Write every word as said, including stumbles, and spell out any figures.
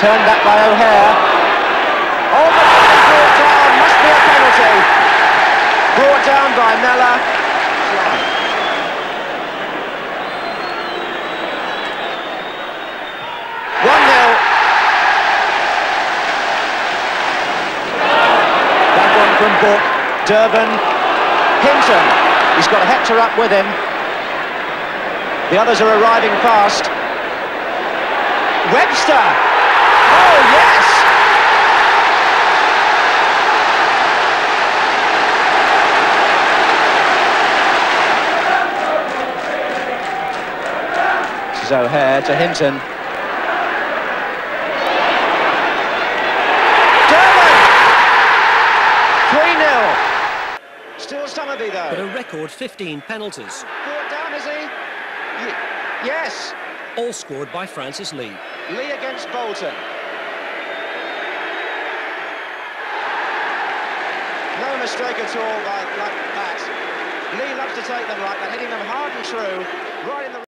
Turned back by O'Hare. Oh, but it's brought down. Must be a penalty. Brought down by Mellor. one nil. That one from Book. Durban. Hinton. He's got Hector up with him. The others are arriving fast. Webster! Oh, yes! This is O'Hare to Hinton. Durban! three nil. Still Summerby, though. But a record fifteen penalties. Brought down, is he? Y yes. All scored by Francis Lee. Lee against Bolton. No mistake at all by like that. Lee loves to take them like that, hitting them hard and true, right in the